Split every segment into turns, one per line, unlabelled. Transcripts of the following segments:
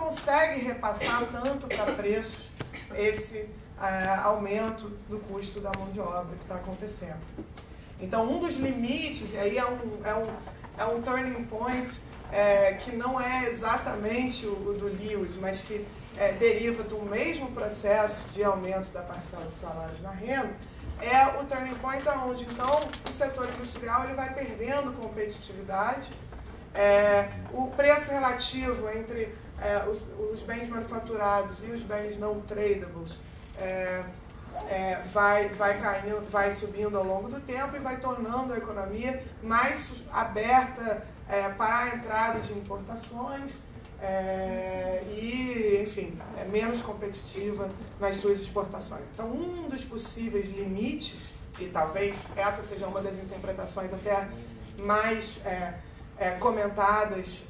consegue repassar tanto para preços esse aumento do custo da mão de obra que está acontecendo. Então, um dos limites, e aí é um turning point que não é exatamente o do Lewis, mas que deriva do mesmo processo de aumento da parcela de salários na renda, é o turning point onde, então, o setor industrial ele vai perdendo competitividade, o preço relativo entre os bens manufaturados e os bens não tradables vai caindo, vai subindo ao longo do tempo e vai tornando a economia mais aberta para a entrada de importações e, enfim, menos competitiva nas suas exportações. Então, um dos possíveis limites, e talvez essa seja uma das interpretações até mais comentadas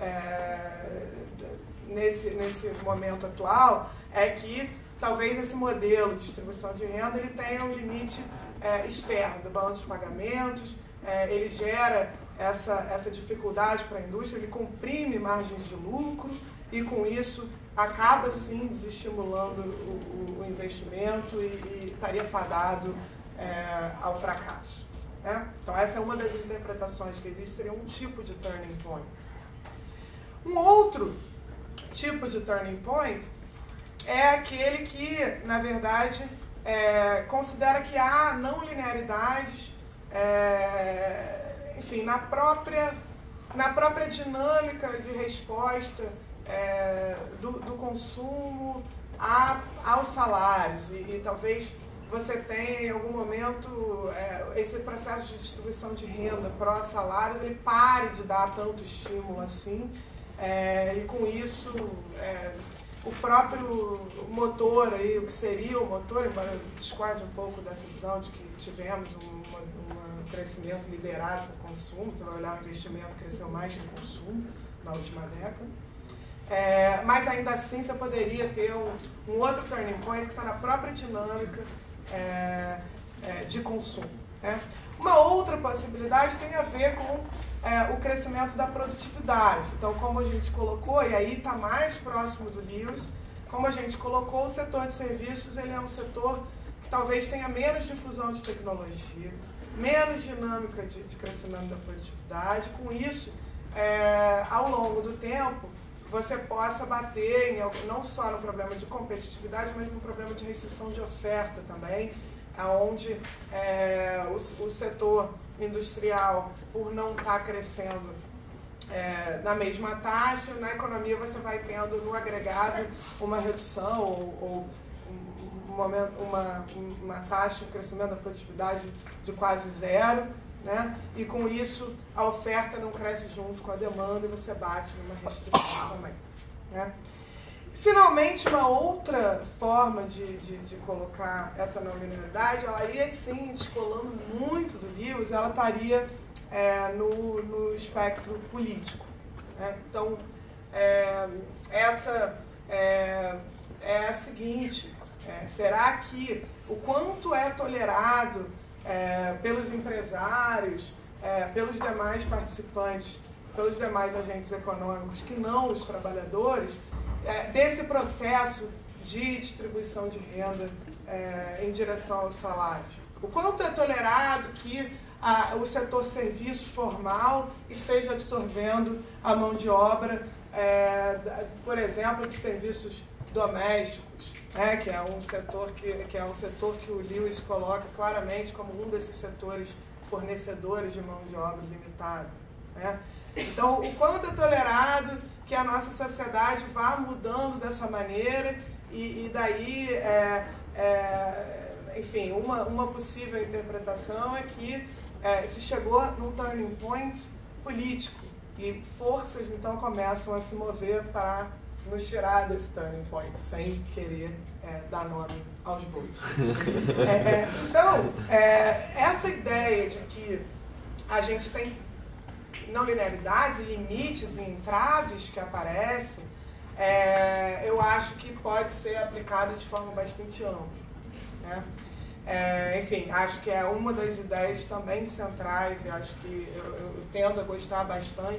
nesse momento atual, é que talvez esse modelo de distribuição de renda ele tenha um limite externo do balanço de pagamentos, ele gera essa dificuldade para a indústria, ele comprime margens de lucro e, com isso, acaba, sim, desestimulando o investimento e estaria fadado ao fracasso. Né? Então, essa é uma das interpretações que existe, seria um tipo de turning point. Um outro tipo de turning point é aquele que, na verdade, considera que há não linearidades, enfim, na própria dinâmica de resposta do consumo aos salários. E talvez você tenha, em algum momento, esse processo de distribuição de renda pró-salários, ele pare de dar tanto estímulo assim, e com isso o próprio motor, aí, o que seria o motor, embora eu discorde um pouco dessa visão de que tivemos um crescimento liderado por consumo, você vai olhar o investimento cresceu mais que o consumo na última década, mas ainda assim você poderia ter um outro turning point que está na própria dinâmica de consumo. Uma outra possibilidade tem a ver com o crescimento da produtividade. Então, como a gente colocou, e aí está mais próximo do Lewis, como a gente colocou, o setor de serviços ele é um setor que talvez tenha menos difusão de tecnologia, menos dinâmica de crescimento da produtividade. Com isso, ao longo do tempo, você possa bater não só no problema de competitividade, mas no problema de restrição de oferta também, onde o setor industrial, por não estar crescendo na mesma taxa, na economia você vai tendo no agregado uma redução ou uma taxa de crescimento da produtividade de quase zero, né? E com isso a oferta não cresce junto com a demanda e você bate numa restrição também, né? Finalmente, uma outra forma de colocar essa não linearidade, ela ia sim descolando muito do Lewis, ela estaria no espectro político, né? Então, essa é a seguinte: será que o quanto é tolerado pelos empresários, pelos demais participantes, pelos demais agentes econômicos, que não os trabalhadores, desse processo de distribuição de renda em direção aos salários? O quanto é tolerado que o setor serviço formal esteja absorvendo a mão de obra, por exemplo, de serviços domésticos, que é um setor que o Lewis coloca claramente como um desses setores fornecedores de mão de obra limitada, né? Então, o quanto é tolerado que a nossa sociedade vá mudando dessa maneira e daí, enfim, uma possível interpretação é que se chegou num turning point político e forças então começam a se mover para nos tirar desse turning point, sem querer dar nome aos bois. Então, essa ideia de que a gente tem não linearidades e limites e entraves que aparecem, eu acho que pode ser aplicada de forma bastante ampla, né? Enfim, acho que é uma das ideias também centrais, e acho que eu tendo a gostar bastante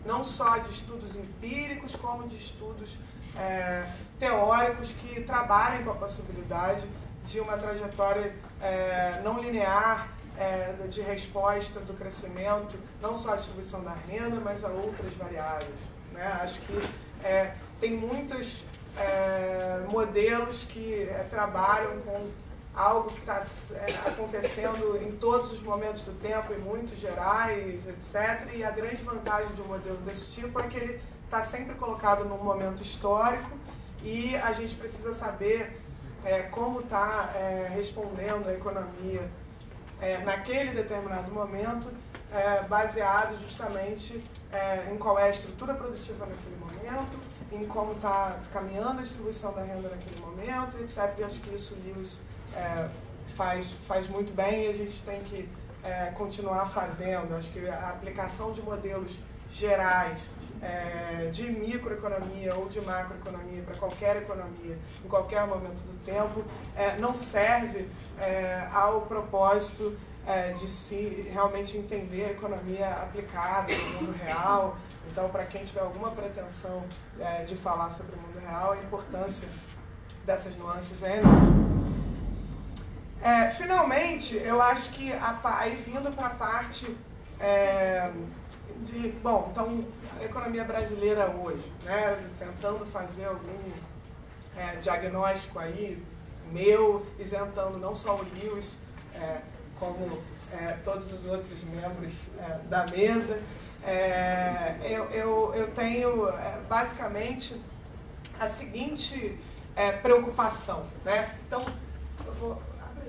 não só de estudos empíricos, como de estudos teóricos que trabalhem com a possibilidade de uma trajetória não linear de resposta do crescimento, não só à distribuição da renda, mas a outras variáveis, né? Acho que tem muitos modelos que trabalham com algo que está acontecendo em todos os momentos do tempo, em muitos gerais, etc. E a grande vantagem de um modelo desse tipo é que ele está sempre colocado num momento histórico e a gente precisa saber como está respondendo a economia naquele determinado momento, baseado justamente em qual é a estrutura produtiva naquele momento, em como está caminhando a distribuição da renda naquele momento, etc. E acho que isso o Lewis faz muito bem e a gente tem que continuar fazendo. Acho que a aplicação de modelos gerais de microeconomia ou de macroeconomia para qualquer economia, em qualquer momento do tempo, não serve ao propósito de se realmente entender a economia aplicada no mundo real. Então, para quem tiver alguma pretensão de falar sobre o mundo real, a importância dessas nuances é enorme. Finalmente, eu acho que aí vindo para a parte bom, então, a economia brasileira hoje, né, tentando fazer algum diagnóstico aí, meu, isentando não só o Lewis, como todos os outros membros da mesa, eu tenho basicamente a seguinte preocupação, né? Então, eu vou...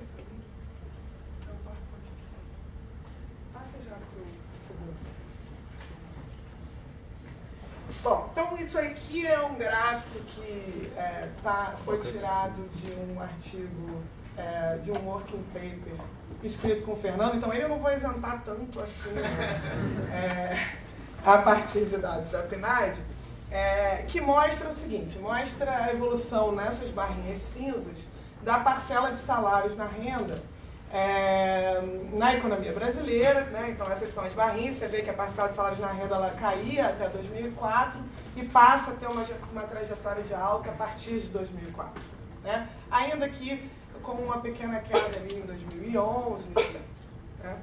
Bom, então isso aqui é um gráfico que foi tirado de um artigo, de um working paper escrito com o Fernando, então ele eu não vou isentar tanto assim a partir de dados da PNAD, que mostra o seguinte, mostra a evolução nessas barrinhas cinzas da parcela de salários na renda na economia brasileira, né? Então essas são as barrinhas, você vê que a parcela de salários na renda ela caía até 2004 e passa a ter uma trajetória de alta a partir de 2004, né? Ainda que com uma pequena queda ali em 2011, né?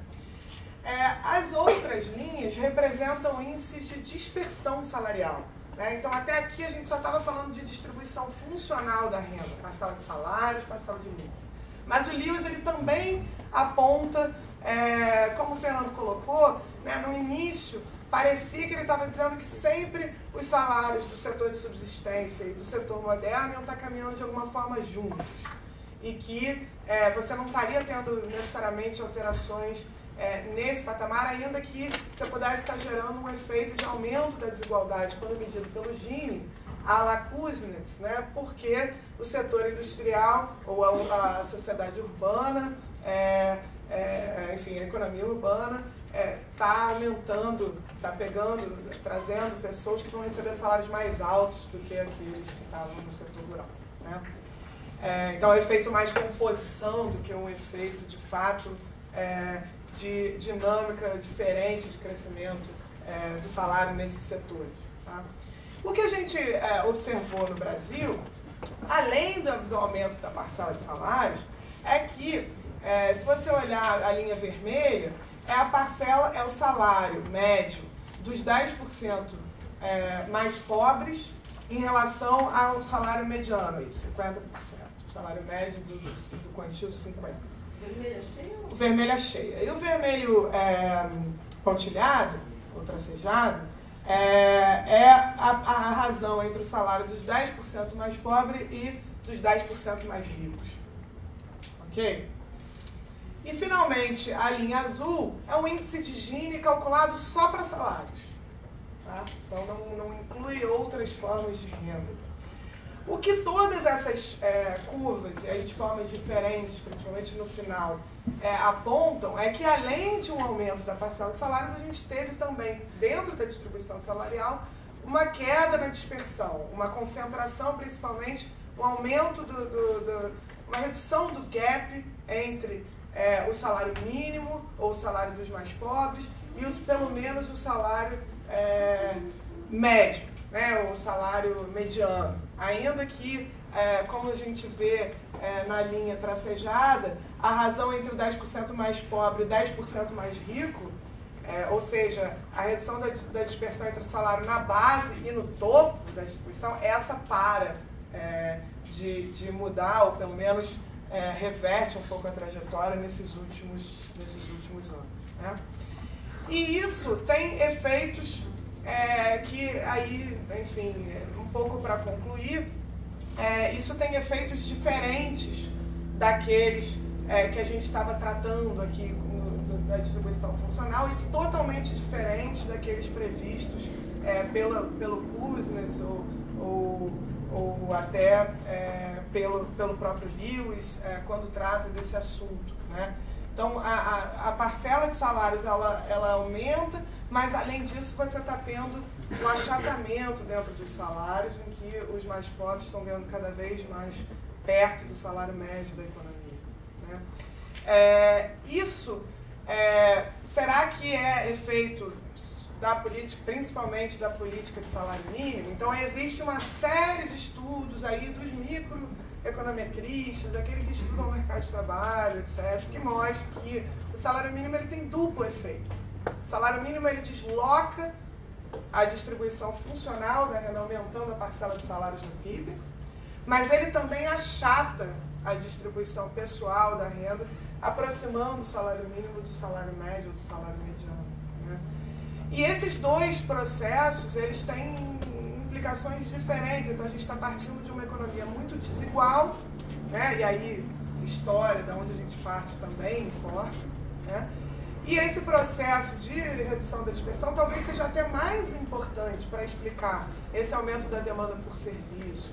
As outras linhas representam índices de dispersão salarial, né? Então até aqui a gente só estava falando de distribuição funcional da renda, parcela de salários, parcela de lucro. Mas o Lewis ele também aponta, como o Fernando colocou, né, no início, parecia que ele estava dizendo que sempre os salários do setor de subsistência e do setor moderno iam estar caminhando de alguma forma juntos. E que você não estaria tendo necessariamente alterações nesse patamar, ainda que você pudesse estar gerando um efeito de aumento da desigualdade, quando medido pelo Gini, a la Kuznets, né? Porque o setor industrial ou a sociedade urbana, enfim, a economia urbana está aumentando, está trazendo pessoas que vão receber salários mais altos do que aqueles que estavam no setor rural, né? Então é um efeito mais composição do que um efeito de fato de dinâmica diferente de crescimento do salário nesses setores, tá? O que a gente observou no Brasil, além do aumento da parcela de salários, é que, se você olhar a linha vermelha, é o salário médio dos 10% mais pobres em relação ao salário mediano, 50%. O salário médio do quantitativo 50%.
Vermelha cheia?
O vermelho é cheia. E o vermelho pontilhado, ou tracejado, a razão entre o salário dos 10% mais pobres e dos 10% mais ricos. Ok? E, finalmente, a linha azul é um índice de Gini calculado só para salários. Tá? Então, não inclui outras formas de renda. O que todas essas curvas, de formas diferentes, principalmente no final, apontam é que, além de um aumento da parcela de salários, a gente teve também, dentro da distribuição salarial, uma queda na dispersão, uma concentração, principalmente, um aumento, uma redução do gap entre o salário mínimo, ou o salário dos mais pobres, e pelo menos o salário médio, né, o salário mediano. Ainda que, como a gente vê na linha tracejada, a razão entre o 10% mais pobre e o 10% mais rico, ou seja, a redução da dispersão entre o salário na base e no topo da distribuição, essa de mudar, ou pelo menos reverte um pouco a trajetória nesses últimos anos, né? E isso tem efeitos que aí, enfim, um pouco para concluir, isso tem efeitos diferentes daqueles que a gente estava tratando aqui da distribuição funcional, e totalmente diferentes daqueles previstos pelo Kuznets ou até pelo próprio Lewis, quando trata desse assunto, né? Então, a parcela de salários ela aumenta, mas além disso você está tendo um achatamento dentro dos salários, em que os mais pobres estão ganhando cada vez mais perto do salário médio da economia, né? Será que é efeito da política, principalmente da política de salário mínimo? Então existe uma série de estudos aí dos microeconometristas, daqueles que estudam o mercado de trabalho, etc., que mostram que o salário mínimo ele tem duplo efeito. O salário mínimo ele desloca a distribuição funcional da renda, aumentando a parcela de salários no PIB, mas ele também achata a distribuição pessoal da renda, aproximando o salário mínimo do salário médio ou do salário mediano, né? E esses dois processos, eles têm implicações diferentes. Então a gente está partindo de uma economia muito desigual, né? E aí história, da onde a gente parte também importa, né? E esse processo de redução da dispersão talvez seja até mais importante para explicar esse aumento da demanda por serviços,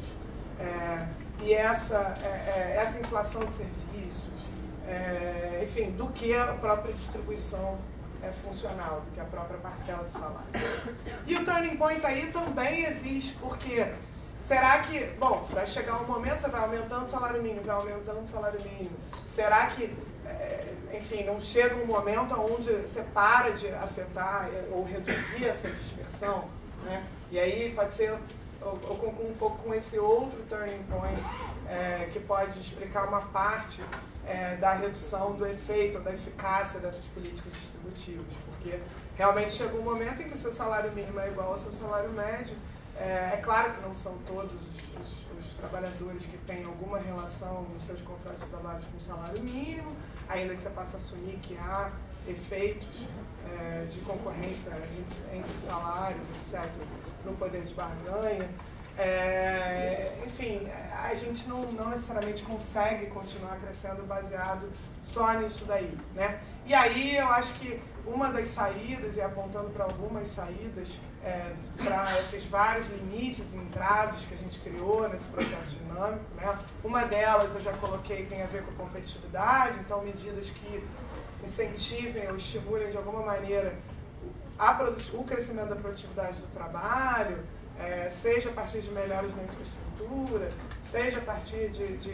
e essa inflação de serviços, enfim, do que a própria distribuição funcional, do que a própria parcela de salário. E o turning point aí também existe, porque será que, bom, vai chegar um momento, você vai aumentando o salário mínimo, vai aumentando o salário mínimo, será que, enfim, não chega um momento onde você para de afetar ou reduzir essa dispersão, né? E aí pode ser, eu concluo um pouco com esse outro turning point, que pode explicar uma parte da redução do efeito, da eficácia dessas políticas distributivas, porque realmente chegou um momento em que o seu salário mínimo é igual ao seu salário médio. É claro que não são todos os trabalhadores que têm alguma relação nos seus contratos de trabalho com o salário mínimo, ainda que você possa assumir que há efeitos de concorrência entre salários, etc., no poder de barganha. Enfim, a gente não necessariamente consegue continuar crescendo baseado só nisso daí, né? E aí eu acho que uma das saídas, e apontando para algumas saídas, para esses vários limites e entraves que a gente criou nesse processo dinâmico, né? Uma delas eu já coloquei, tem a ver com competitividade, então medidas que incentivem ou estimulem de alguma maneira o crescimento da produtividade do trabalho, seja a partir de melhores na infraestrutura, seja a partir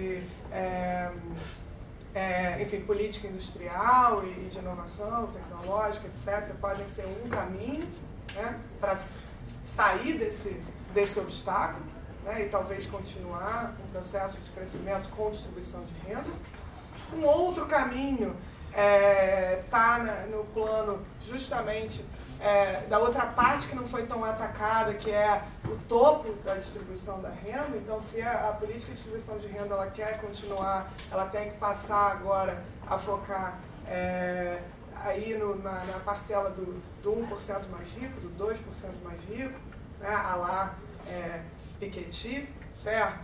enfim, política industrial e de inovação tecnológica, etc., podem ser um caminho, né, para sair desse obstáculo, né, e talvez continuar um processo de crescimento com distribuição de renda. Um outro caminho está no plano justamente da outra parte que não foi tão atacada, que é o topo da distribuição da renda. Então, se a política de distribuição de renda ela quer continuar, ela tem que passar agora a focar aí na parcela do 1% mais rico, do 2% mais rico, né, à la Piketty, certo?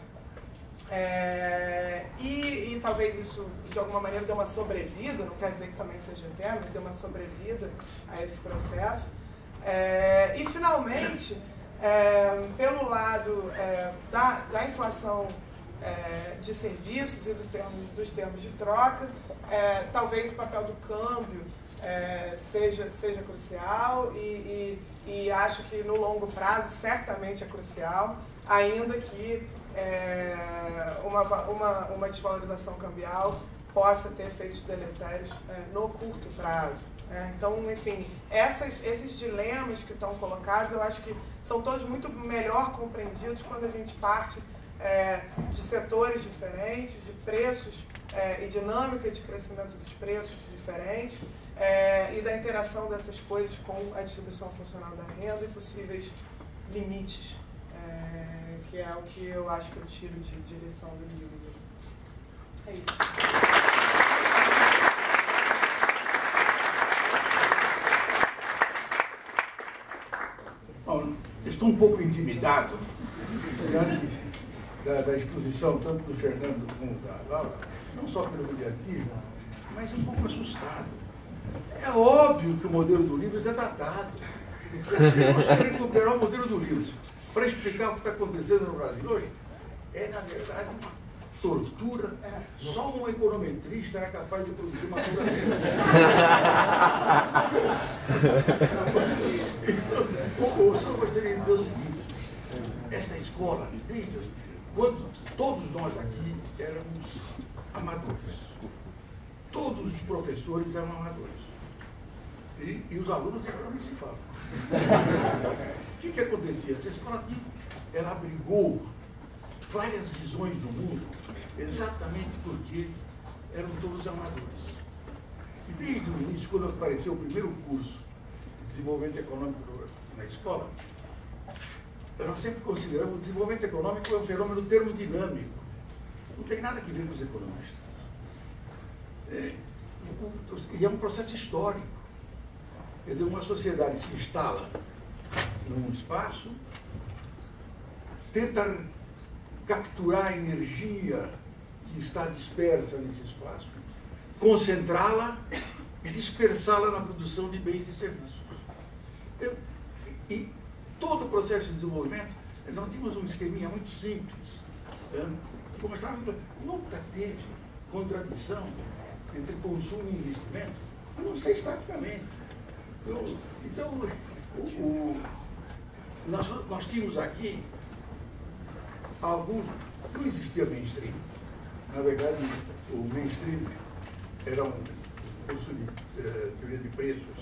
E talvez isso, de alguma maneira, dê uma sobrevida, não quer dizer que também seja eterno, mas dê uma sobrevida a esse processo. E, finalmente, pelo lado da inflação de serviços e dos termos de troca, talvez o papel do câmbio seja crucial e acho que no longo prazo certamente é crucial, ainda que uma desvalorização cambial possa ter efeitos deletérios no curto prazo. Então, enfim, esses dilemas que estão colocados, eu acho que são todos muito melhor compreendidos quando a gente parte de setores diferentes, de preços e dinâmica de crescimento dos preços diferentes, e da interação dessas coisas com a distribuição funcional da renda e possíveis limites, que é o que eu acho que eu tiro de lição do livro. É isso.
Estou um pouco intimidado diante da exposição, tanto do Fernando como da Laura, não só pelo brilhantismo, mas um pouco assustado. É óbvio que o modelo do Livros é datado. Nós queremos recuperar o modelo do Livros para explicar o que está acontecendo no Brasil hoje. É, na verdade, uma tortura. Só um econometrista era capaz de produzir uma coisa assim. Eu só gostaria de dizer o seguinte: esta escola, quando todos nós aqui éramos amadores, todos os professores eram amadores, e os alunos então nem se falam. O que acontecia? Essa escola aqui, ela abrigou várias visões do mundo, exatamente porque eram todos amadores. E desde o início, quando apareceu o primeiro curso de desenvolvimento econômico na escola, nós sempre consideramos o desenvolvimento econômico um fenômeno termodinâmico. Não tem nada a ver com os economistas. E é um processo histórico. Quer dizer, uma sociedade se instala num espaço, tenta capturar a energia que está dispersa nesse espaço, concentrá-la e dispersá-la na produção de bens e serviços. E todo o processo de desenvolvimento, nós tínhamos um esqueminha muito simples. Como estávamos, nunca teve contradição entre consumo e investimento, a não ser estaticamente. Então, nós tínhamos aqui alguns. Não existia mainstream. Na verdade, o mainstream era um curso de teoria de preços,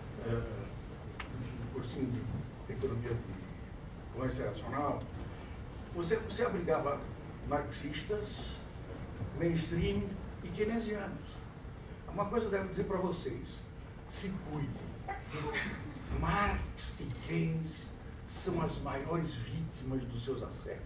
um cursinho de economia de comércio internacional. Você abrigava marxistas, mainstream e keynesianos. Uma coisa eu devo dizer para vocês: se cuidem. Marx e Keynes são as maiores vítimas dos seus assédios.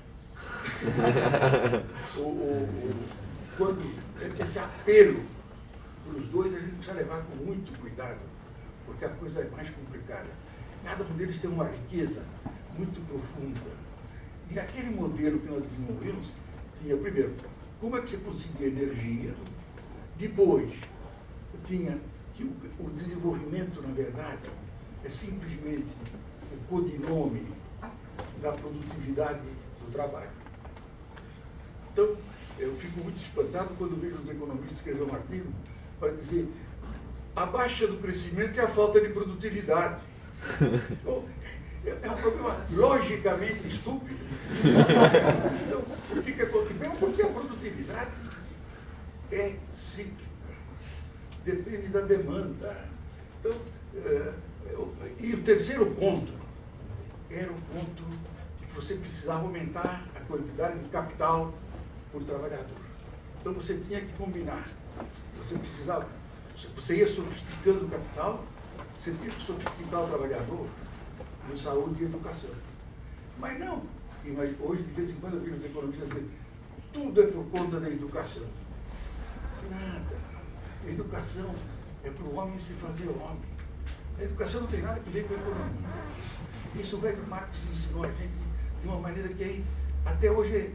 Quando esse apelo para os dois, a gente precisa levar com muito cuidado, porque a coisa é mais complicada. Cada um deles tem uma riqueza muito profunda. E aquele modelo que nós desenvolvemos tinha, primeiro, como é que você conseguia energia, depois tinha que o desenvolvimento, na verdade, é simplesmente o codinome da produtividade do trabalho. Então, eu fico muito espantado quando vejo os economistas escrever um artigo para dizer: a baixa do crescimento é a falta de produtividade. Então, é um problema logicamente estúpido. Então, fica mesmo porque a produtividade é cíclica, depende da demanda. Então, e o terceiro ponto era o ponto de que você precisava aumentar a quantidade de capital por trabalhador. Então você tinha que combinar. Você ia sofisticando o capital, você tinha que sofisticar o trabalhador em saúde e educação. Mas não. Mas hoje, de vez em quando, eu vi os economistas dizer: tudo é por conta da educação. Nada. A educação é para o homem se fazer homem. A educação não tem nada a ver com a economia. Isso o velho Marx ensinou a gente de uma maneira que até hoje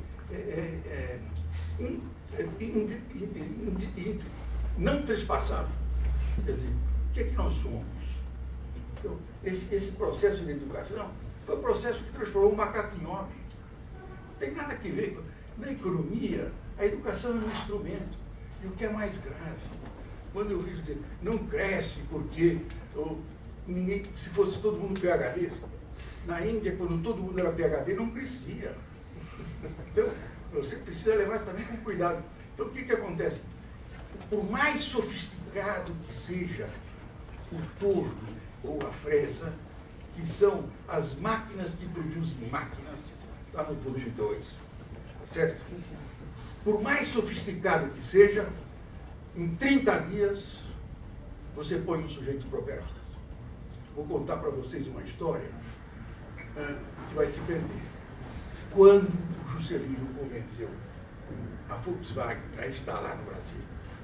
não trespassável. Quer dizer, o que é que nós somos? Então, esse processo de educação foi um processo que transformou o macaco em homem. Não tem nada a ver com. Na economia, a educação é um instrumento. E o que é mais grave, quando eu vejo dizer, não cresce porque ninguém, se fosse todo mundo PhD, na Índia, quando todo mundo era PhD, não crescia. Então, você precisa levar isso também com cuidado. Então, o que acontece? Por mais sofisticado que seja o torno ou a fresa, que são as máquinas que produzem máquinas, está no volume 2, certo? Por mais sofisticado que seja, em 30 dias, você põe um sujeito para operar. Vou contar para vocês uma história que vai se perder. Quando o Juscelino convenceu a Volkswagen a instalar no Brasil,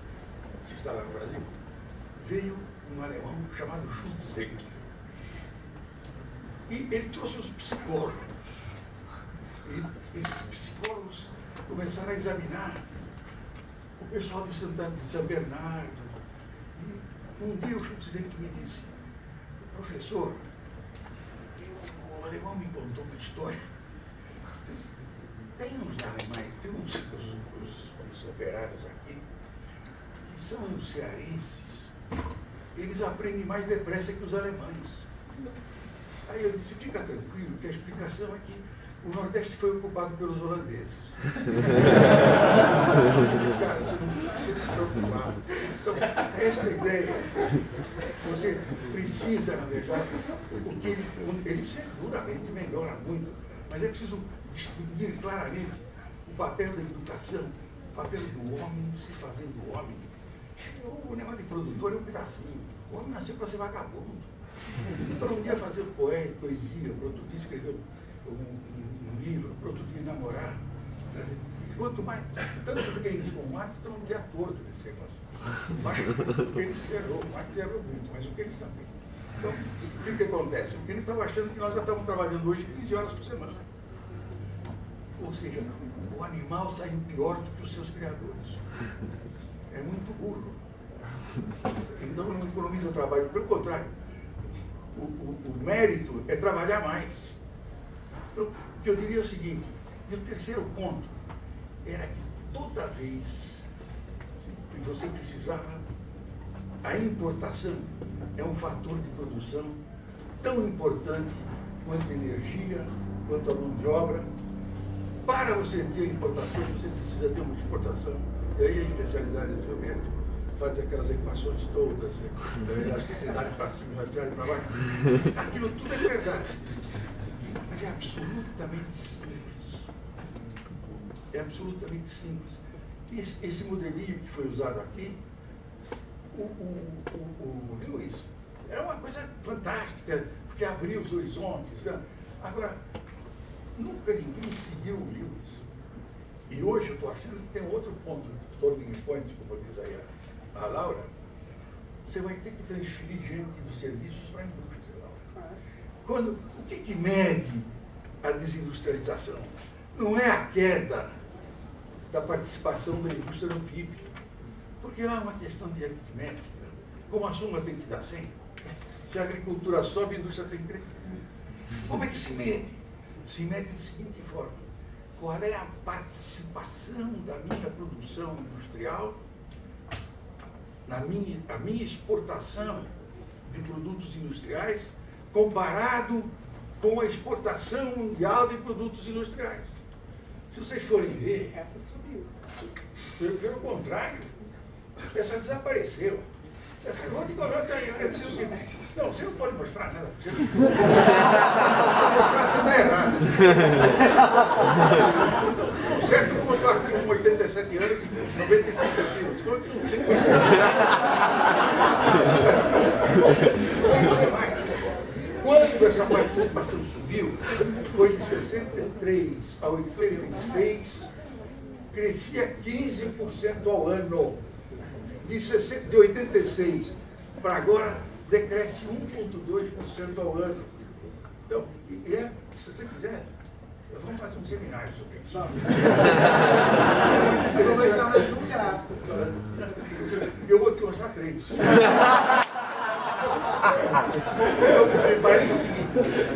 veio um alemão chamado Schultz-Wenck. E ele trouxe os psicólogos. E esses psicólogos começaram a examinar o pessoal de São Bernardo. E um dia o Schultz-Wenck me disse: professor, o alemão me contou uma história. Tem uns alemães, tem os operários aqui, que são uns cearenses, eles aprendem mais depressa que os alemães. Aí eu disse: fica tranquilo, que a explicação é que o Nordeste foi ocupado pelos holandeses. Cara, você não precisa se preocupar. Então, esta ideia, você precisa, na verdade, porque ele seguramente melhora muito, mas é preciso distinguir claramente o papel da educação, o papel do homem se fazendo homem. O negócio de produtor é um pedacinho. O homem nasceu para ser vagabundo. Para um dia fazer poesia, para outro dia escrever um livro, para outro dia namorar. Quanto mais, tanto quem diz o Marx está um dia torto desse negócio. Mas o Keynes errou, o Marx errou muito, mas o Keynes também. Então, o que acontece? O Keynes estava achando que nós já estávamos trabalhando hoje 15 horas por semana. Ou seja, o animal saiu pior do que os seus criadores. É muito burro. Então não economiza trabalho, pelo contrário. O mérito é trabalhar mais. Então, o que eu diria é o seguinte, e o terceiro ponto era que toda vez que você precisava, a importação é um fator de produção tão importante quanto energia, quanto a mão de obra. Para você ter a importação, você precisa ter uma exportação. E aí a especialidade do Gilberto faz aquelas equações todas, elasticidade para cima, elasticidade para baixo. Aquilo tudo é verdade. Mas é absolutamente simples. É absolutamente simples. Esse modelinho que foi usado aqui, o Lewis, era uma coisa fantástica, porque abriu os horizontes. Né? Agora, nunca ninguém seguiu o Lewis. E hoje eu estou achando que tem outro ponto, turning point, como diz aí a Laura. Você vai ter que transferir gente dos serviços para a indústria, Laura. O que mede a desindustrialização? Não é a queda da participação da indústria no PIB, porque lá é uma questão de aritmética. Como a soma tem que dar 100, se a agricultura sobe, a indústria tem que crescer. Como é que se mede? Se mede da seguinte forma: qual é a participação da minha produção industrial, a minha exportação de produtos industriais, comparado com a exportação mundial de produtos industriais. Se vocês forem ver,
Essa subiu.
pelo contrário, essa desapareceu. Essa vou te colocar aí. Não, você não pode mostrar nada. Você não mostrar, você está errado. Não, certo, eu vou mostrar aqui com 87 anos e 95 quilos. Quando essa participação subiu, foi de 63 a 86, crescia 15% ao ano. De 86 para agora, decresce 1,2% ao ano. Então, se você quiser, vamos fazer um seminário sobre isso.
Eu vou mostrar mais um gráfico.
Eu vou te mostrar 3. Parece o seguinte: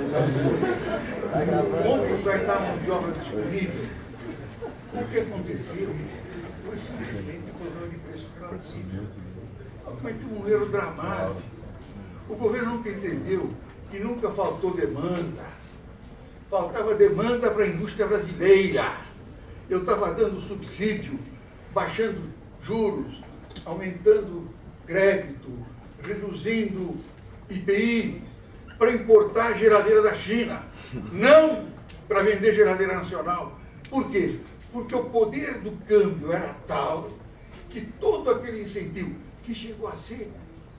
ontem vai estar a mão de obra disponível. O que aconteceu foi simplesmente o problema de preço relativo. Cometeu um erro dramático. O governo nunca entendeu que nunca faltou demanda. Faltava demanda para a indústria brasileira. Eu estava dando subsídio, baixando juros, aumentando crédito, reduzindo IPI para importar geladeira da China, não para vender geladeira nacional. Por quê? Porque o poder do câmbio era tal que todo aquele incentivo, que chegou a ser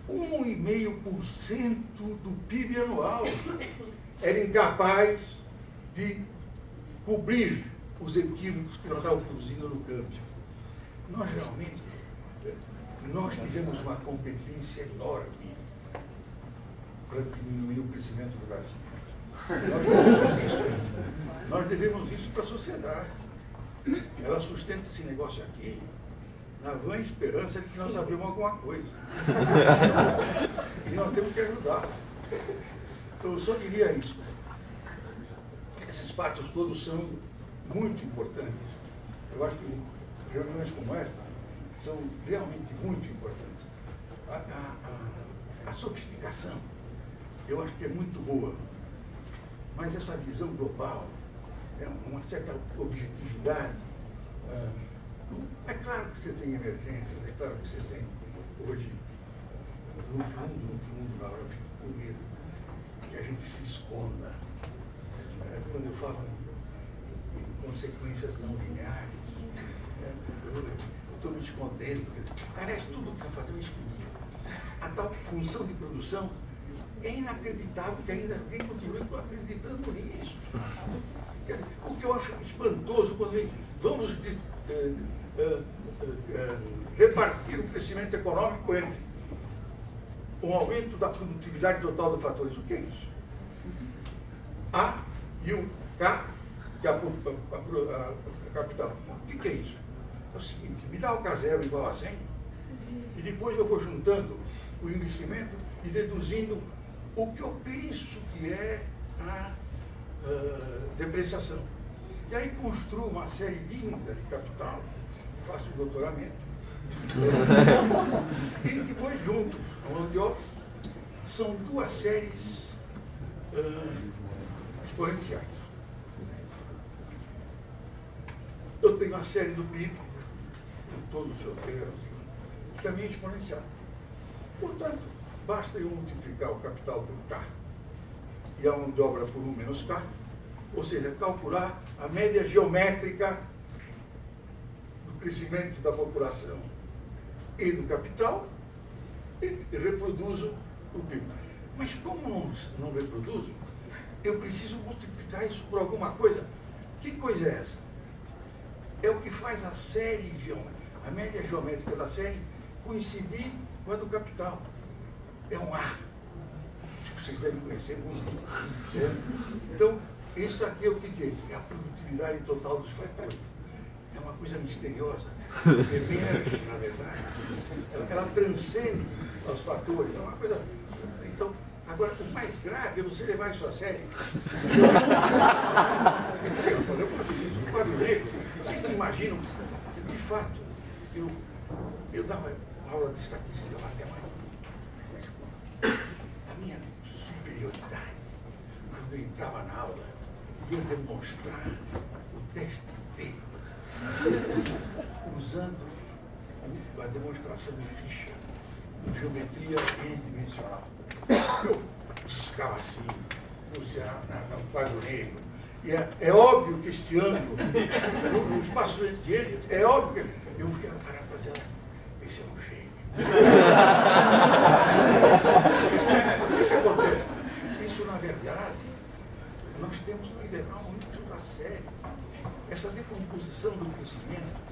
1,5% do PIB anual, era incapaz de cobrir os equívocos que nós estávamos produzindo no câmbio. Nós realmente, nós tivemos uma competência enorme para diminuir o crescimento do Brasil. Nós devemos isso para a sociedade. Ela sustenta esse negócio aqui na vã esperança de que nós sabemos alguma coisa. E nós temos que ajudar. Então, eu só diria isso. Esses fatos todos são muito importantes. Eu acho que reuniões como esta são realmente muito importantes. A sofisticação, eu acho que é muito boa, mas essa visão global, uma certa objetividade. É claro que você tem emergências, é claro que você tem hoje, no fundo, na hora eu fico com medo que a gente se esconda. Quando eu falo em consequências não lineares, eu estou me escondendo. Aliás, tudo que nós fazemos é escondido. A tal função de produção é inacreditável que ainda alguém continue acreditando nisso. O que eu acho espantoso quando vamos repartir o crescimento econômico entre um aumento da produtividade total de fatores. O que é isso? A e um K, que é a capital. O que é isso? É o seguinte, me dá o K0 igual a 100 e depois eu vou juntando o investimento e deduzindo o que eu penso que é a depreciação. E aí construo uma série linda de capital, faço o doutoramento, e depois junto a mão de obra, são duas séries exponenciais. Eu tenho a série do PIB, com todos os seus termos, que também é exponencial. Portanto, basta eu multiplicar o capital por K e a mão de obra por 1 menos K, ou seja, calcular a média geométrica do crescimento da população e do capital e reproduzo o PIB. Mas como não reproduzo, eu preciso multiplicar isso por alguma coisa. Que coisa é essa? É o que faz a série a média geométrica da série coincidir com a do capital. É um A. Vocês devem conhecer muito. Então, isso aqui é o que é? É a produtividade total dos fatores. É uma coisa misteriosa. Emerge, na verdade. Ela transcende os fatores. É uma coisa. Então, agora, o mais grave é você levar isso a sério. Eu faço isso no quadro negro. Vocês não imaginam? De fato, eu dava aula de estatística matemática. A minha superioridade, quando eu entrava na aula, ia demonstrar o teste T, usando a demonstração de Fischer, de geometria n-dimensional. Eu ficava assim, no quadro negro. E é óbvio que este ano, no espaço entre eles, é óbvio que eu ficava, rapaziada, esse é um gênio. O que acontece? Isso, na verdade, nós temos que levar muito a sério. Essa decomposição do crescimento